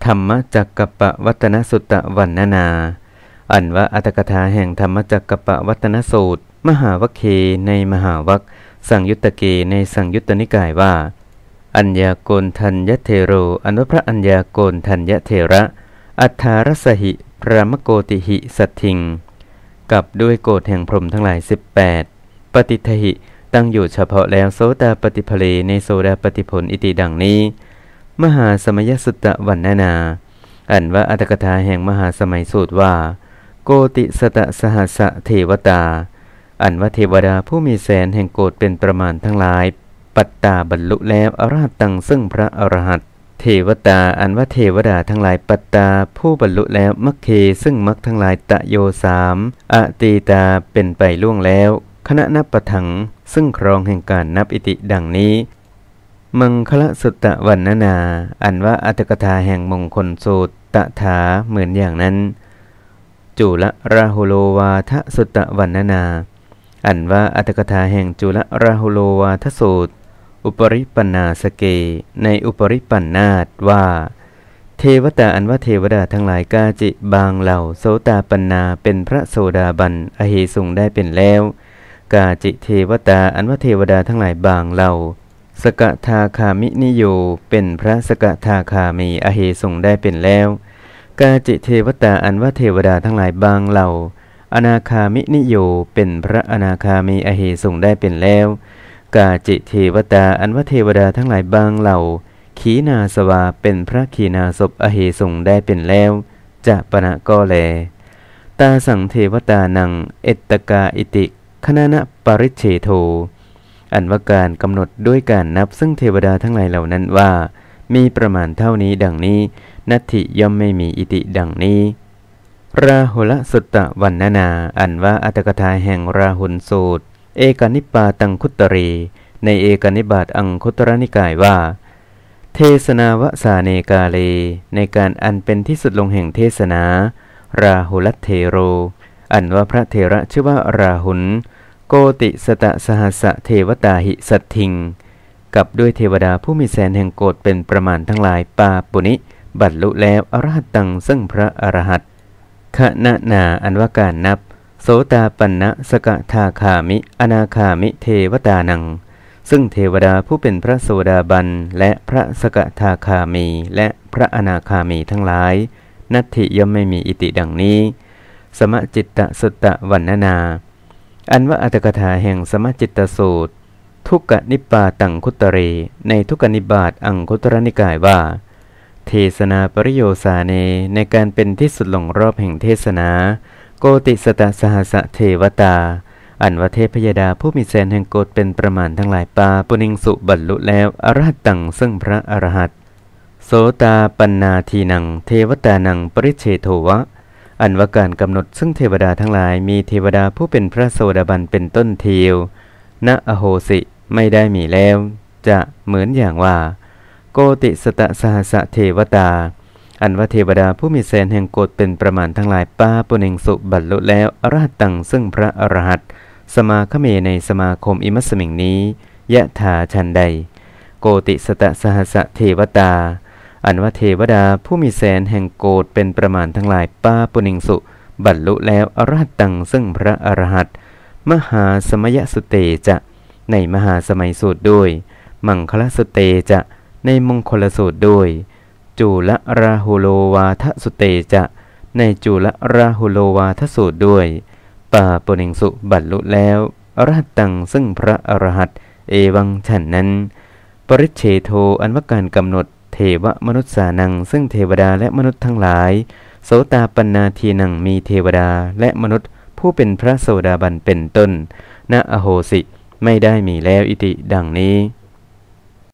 รรมจักกัปปวัตนสุตตวรรณนาอันว่าอัตถกถาแห่งธรรมจักกัปปวัตนสูตรมหาวคเคในมหาวคสังยุตตเกในสังยุตตนิกายว่าอัญญาโกณทัญญเทโรอนุพระอัญญาโกณทัญญเทระอัฏฐารสหิพรามโกติหิสัตถิงกับด้วยโกฏแห่งพรหมทั้งหลาย18ปฏิทหิตั้งอยู่เฉพาะแล้วโสดาปฏิภเลในโสดาปฏิผลอิติดังนี้มหาสมัยสุตตวรรณนาอันว่าอัตถกถาแห่งมหาสมัยสูตรว่าโกติสตสหัสเทวตาอันว่าเทวดาผู้มีแสนแห่งโกฏเป็นประมาณทั้งหลายปัตตาบรรลุแล้วอรหัตตังซึ่งพระอรหัตเทวตาอันว่าเทวดาทั้งหลายปัตตาผู้บรรลุแล้วมัคเคซึ่งมัคทั้งหลายตะโยสามอตีตาเป็นไปล่วงแล้วคณะนับประทังซึ่งครองแห่งการนับอิติดังนี้มังคละสุตตวรรณนาอันว่าอัตถกถาแห่งมงคลสูตรตถาเหมือนอย่างนั้นจุลราหุโลวาทสุตตวรรณนาอันว่าอัตถกถาแห่งจุลราหุโลวาทสูตรอุปริปันนาสเกในอุปริปันนาตว่าเทวตาอันว่าเทวดาทั้งหลายกาจิบางเหล่าโสตาปันนาเป็นพระโสดาบันอเหสุงได้เป็นแล้วกาจิเทวตาอันว่าเทวดาทั้งหลายบางเหล่าสกทาคามินิโยเป็นพระสกทาคามีอเหสุงได้เป็นแล้วกาจิเทวตาอันว่าเทวดาทั้งหลายบางเหล่าอนาคามินิโยเป็นพระอนาคามีอเหสุงได้เป็นแล้วกาจิเทวตาอันว่าเทวดาทั้งหลายบางเหล่าขีณาสวาเป็นพระขีณาสพอเหสุงได้เป็นแล้วจะปณะก็แลตาสังเทวตานังเอตตกาอิติคณนะปริเฉโทอันว่าการกำหนดด้วยการนับซึ่งเทวดาทั้งหลายเหล่านั้นว่ามีประมาณเท่านี้ดังนี้นัตถิย่อมไม่มีอิติดังนี้ราหุลสุตตวรรณนาอันว่าอัตถกถาแห่งราหุลสูตรเอกนิปาตังคุตรีในเอกนิบาตอังคุตรนิกายว่าเทศนาวสาเนกาเลในการอันเป็นที่สุดลงแห่งเทศนาราหุลเทโรอันว่าพระเถระชื่อว่าราหุลโกติสตสหัสเทวตาหิสัตถิงกับด้วยเทวดาผู้มีแสนแห่งโกฏเป็นประมาณทั้งหลายปาปุณิบรรลุแล้วอรหัตตังซึ่งพระอรหัตขณะนาอันว่าการนับโสตาปันนะสกทาคามิอนาคามิเทวตานังซึ่งเทวดาผู้เป็นพระโสดาบันและพระสกทาคามีและพระอนาคามีทั้งหลายนัตถิย่อมไม่มีอิติดังนี้สมจิตตสุตตวรรณนาอันว่าอัตถกถาแห่งสมจิตตสูตรทุกกนิปาตังคุตเรในทุกกนิบาตอังคุตรนิกายว่าเทศนาปริโยสาเนในการเป็นที่สุดลงรอบแห่งเทศนาโกติสตสหัสเทวตาอันว่าเทพยดาผู้มีแสนแห่งโกฏเป็นประมาณทั้งหลายปาปุณิงสุบรรลุแล้วอรหัตตังซึ่งพระอรหัตโสตาปันนาทีนังเทวตานังปริเฉโทวะอันว่าการกำหนดซึ่งเทวดาทั้งหลายมีเทวดาผู้เป็นพระโสดาบันเป็นต้นเทียวณอโหสิไม่ได้มีแล้วจะเหมือนอย่างว่าโกติสตสหัสเทวตาอันว่าเทวดาผู้มีแสนแห่งโกฏเป็นประมาณทั้งหลายปาปุเนงสุบรรลุแล้วอรหัตตังซึ่งพระอรหัตสมาคเมในสมาคมอิมัสมิงนี้ยะถาชันใดโกติสตสหัสเทวตาอันว่าเทวดาผู้มีแสนแห่งโกฏเป็นประมาณทั้งหลายปาปุเนงสุบรรลุแล้วอรหัตตังซึ่งพระอรหัตมหาสมยสุเตจะในมหาสมัยสูตรด้วยมังคลสุเตจะในมงคลสูตรด้วยจุลราหุโลวาทสุเตจะในจุลราหุโลวาทสูตรด้วยปาปุเนงสุบรรลุแล้วอรหัตตังซึ่งพระอรหัตเอวังฉันนั้นปริเฉโทอันว่าการกำหนดเทวมนุษย์สานังซึ่งเทวดาและมนุษย์ทั้งหลายโสตาปันนาทีนังมีเทวดาและมนุษย์ผู้เป็นพระโสดาบันเป็นต้นณอโหสิไม่ได้มีแล้วอิติดังนี้